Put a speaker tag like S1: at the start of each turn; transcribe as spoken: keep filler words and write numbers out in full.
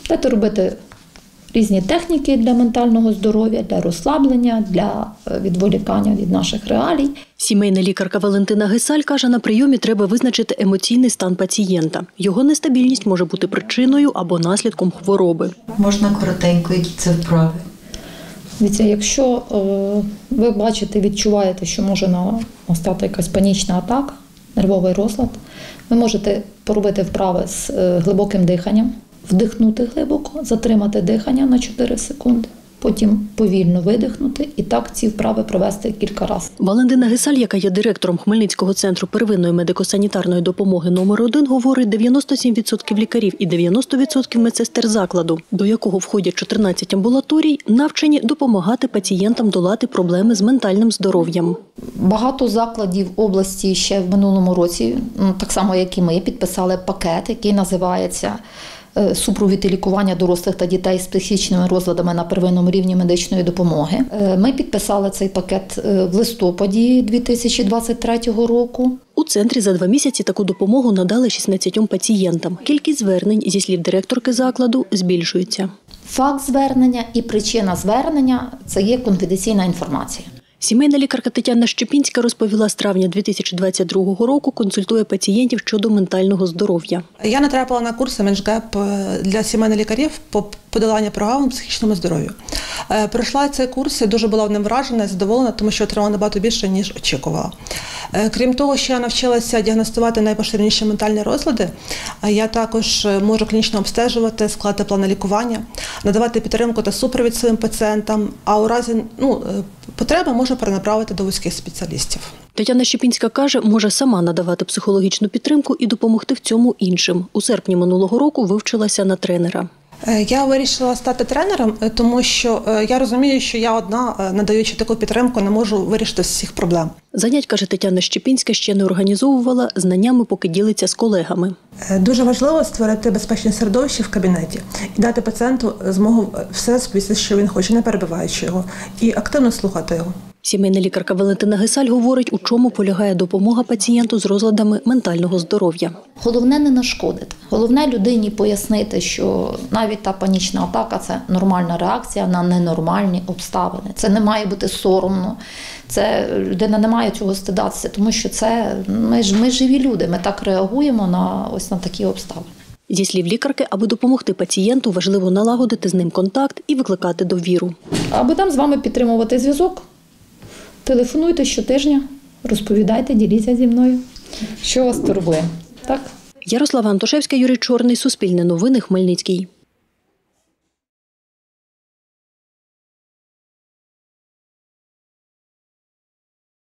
S1: Будете робити різні техніки для ментального здоров'я, для розслаблення, для відволікання від наших реалій.
S2: Сімейна лікарка Валентина Гесаль каже, на прийомі треба визначити емоційний стан пацієнта. Його нестабільність може бути причиною або наслідком хвороби.
S3: Можна коротенько, які це вправи?
S1: Дивіться, якщо е, ви бачите, відчуваєте, що може настати якась панічна атака, нервовий розлад, ви можете поробити вправи з е, глибоким диханням, вдихнути глибоко, затримати дихання на чотири секунди, потім повільно видихнути і так ці вправи провести кілька разів.
S2: Валентина Гесаль, яка є директором Хмельницького центру первинної медико-санітарної допомоги номер один, говорить, дев'яносто сім відсотків лікарів і дев'яносто відсотків медсестер закладу, до якого входять чотирнадцять амбулаторій, навчені допомагати пацієнтам долати проблеми з ментальним здоров'ям.
S1: Багато закладів області ще в минулому році, так само як і ми, підписали пакет, який називається «Супровід і лікування дорослих та дітей з психічними розладами на первинному рівні медичної допомоги». Ми підписали цей пакет в листопаді дві тисячі двадцять третього року.
S2: У центрі за два місяці таку допомогу надали шістнадцятьом пацієнтам. Кількість звернень, зі слів директорки закладу, збільшується.
S1: Факт звернення і причина звернення – це є конфіденційна інформація.
S2: Сімейна лікарка Тетяна Щепінська розповіла, з травня дві тисячі двадцять другого року консультує пацієнтів щодо ментального здоров'я.
S4: Я натрапила на курси «Меншгеп» для сімейних лікарів по подоланню програм психічному здоров'ю. Пройшла цей курс, я дуже була ним вражена і задоволена, тому що отримала набагато більше, ніж очікувала. Крім того, що я навчилася діагностувати найпоширеніші ментальні розлади, я також можу клінічно обстежувати, складати плани лікування, надавати підтримку та супровід своїм пацієнтам, а у разі ну, потреби можу перенаправити до вузьких спеціалістів.
S2: Тетяна Щепінська каже, може сама надавати психологічну підтримку і допомогти в цьому іншим. У серпні минулого року вивчилася на тренера.
S4: Я вирішила стати тренером, тому що я розумію, що я одна, надаючи таку підтримку, не можу вирішити всіх проблем.
S2: Занять, каже Тетяна Щепінська, ще не організовувала, знаннями поки ділиться з колегами.
S4: Дуже важливо створити безпечне середовище в кабінеті і дати пацієнту змогу все розповісти, що він хоче, не перебиваючи його, і активно слухати його.
S2: Сімейна лікарка Валентина Гесаль говорить, у чому полягає допомога пацієнту з розладами ментального здоров'я.
S1: Головне не нашкодити. Головне людині пояснити, що навіть та панічна атака – це нормальна реакція на ненормальні обставини. Це не має бути соромно. Це людина не має цього стидатися, тому що це ми ж ми живі люди. Ми так реагуємо на ось на такі обставини.
S2: Зі слів лікарки, аби допомогти пацієнту, важливо налагодити з ним контакт і викликати довіру.
S1: Аби там з вами підтримувати зв'язок, телефонуйте щотижня, розповідайте, діліться зі мною, що вас турбує. Так?
S2: Ярослава Антошевська, Юрій Чорний, Суспільне новини, Хмельницький.